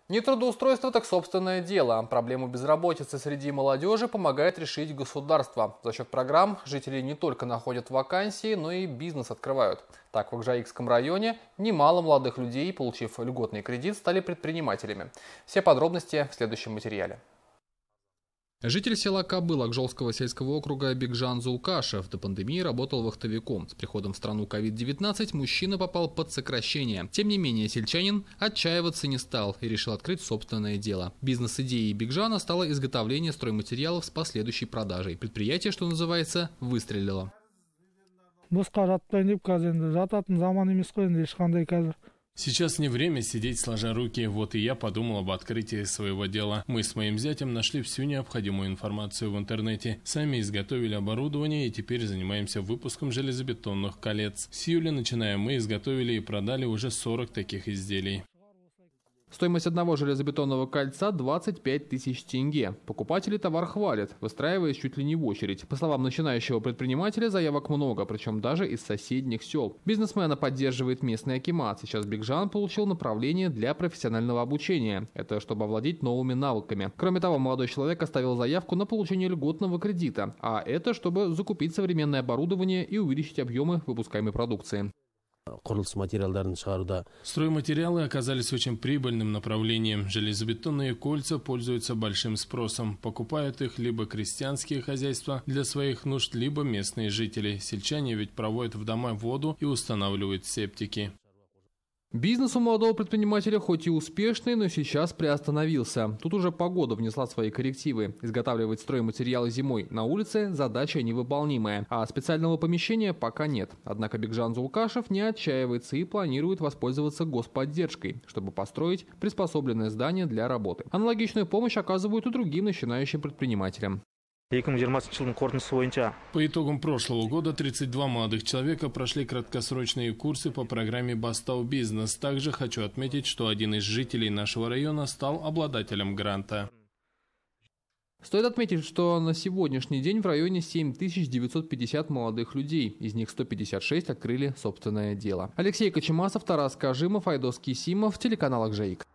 Не трудоустройство, так собственное дело. Проблему безработицы среди молодежи помогает решить государство. За счет программ жители не только находят вакансии, но и бизнес открывают. Так, в Акжаикском районе немало молодых людей, получив льготный кредит, стали предпринимателями. Все подробности в следующем материале. Житель села Кабыл Акжолского сельского округа Бекжан Зулкашев до пандемии работал вахтовиком. С приходом в страну COVID-19 мужчина попал под сокращение. Тем не менее, сельчанин отчаиваться не стал и решил открыть собственное дело. Бизнес-идеей Бекжана стало изготовление стройматериалов с последующей продажей. Предприятие, что называется, выстрелило. Сейчас не время сидеть сложа руки, вот и я подумал об открытии своего дела. Мы с моим зятем нашли всю необходимую информацию в интернете, сами изготовили оборудование и теперь занимаемся выпуском железобетонных колец. С июля начиная мы изготовили и продали уже 40 таких изделий. Стоимость одного железобетонного кольца – 25 тысяч тенге. Покупатели товар хвалят, выстраиваясь чуть ли не в очередь. По словам начинающего предпринимателя, заявок много, причем даже из соседних сел. Бизнесмена поддерживает местный акимат. Сейчас Бекжан получил направление для профессионального обучения. Это чтобы овладеть новыми навыками. Кроме того, молодой человек оставил заявку на получение льготного кредита. А это чтобы закупить современное оборудование и увеличить объемы выпускаемой продукции. Стройматериалы оказались очень прибыльным направлением. Железобетонные кольца пользуются большим спросом. Покупают их либо крестьянские хозяйства для своих нужд, либо местные жители. Сельчане ведь проводят в дома воду и устанавливают септики. Бизнес у молодого предпринимателя хоть и успешный, но сейчас приостановился. Тут уже погода внесла свои коррективы. Изготавливать стройматериалы зимой на улице – задача невыполнимая, а специального помещения пока нет. Однако Бекжан Зулкашев не отчаивается и планирует воспользоваться господдержкой, чтобы построить приспособленное здание для работы. Аналогичную помощь оказывают и другим начинающим предпринимателям. По итогам прошлого года 32 молодых человека прошли краткосрочные курсы по программе «Бастау Бизнес». Также хочу отметить, что один из жителей нашего района стал обладателем гранта. Стоит отметить, что на сегодняшний день в районе 7950 молодых людей. Из них 156 открыли собственное дело. Алексей Кочемасов, Тарас Кажимов, Айдос Кисимов, телеканал Акжаик.